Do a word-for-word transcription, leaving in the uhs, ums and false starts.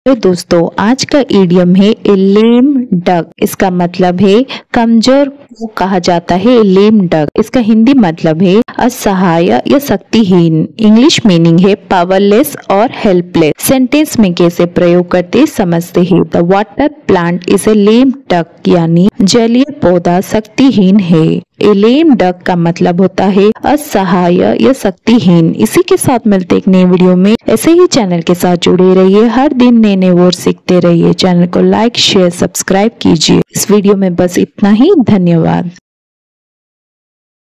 तो दोस्तों आज का इडियम है ए लेम डक। इसका मतलब है कमजोर को कहा जाता है ए लेम डक। इसका हिंदी मतलब है असहाय या शक्तिहीन। इंग्लिश मीनिंग है पावरलेस और हेल्पलेस। सेंटेंस में कैसे प्रयोग करते समझते हैं। The water plant is a lame duck यानी जलीय पौधा शक्तिहीन है। ए लेम डक का मतलब होता है असहाय या शक्तिहीन। इसी के साथ मिलते एक नए वीडियो में। ऐसे ही चैनल के साथ जुड़े रहिए, हर दिन नए नए वर्ड सीखते रहिए। चैनल को लाइक शेयर सब्सक्राइब कीजिए। इस वीडियो में बस इतना ही। धन्यवाद।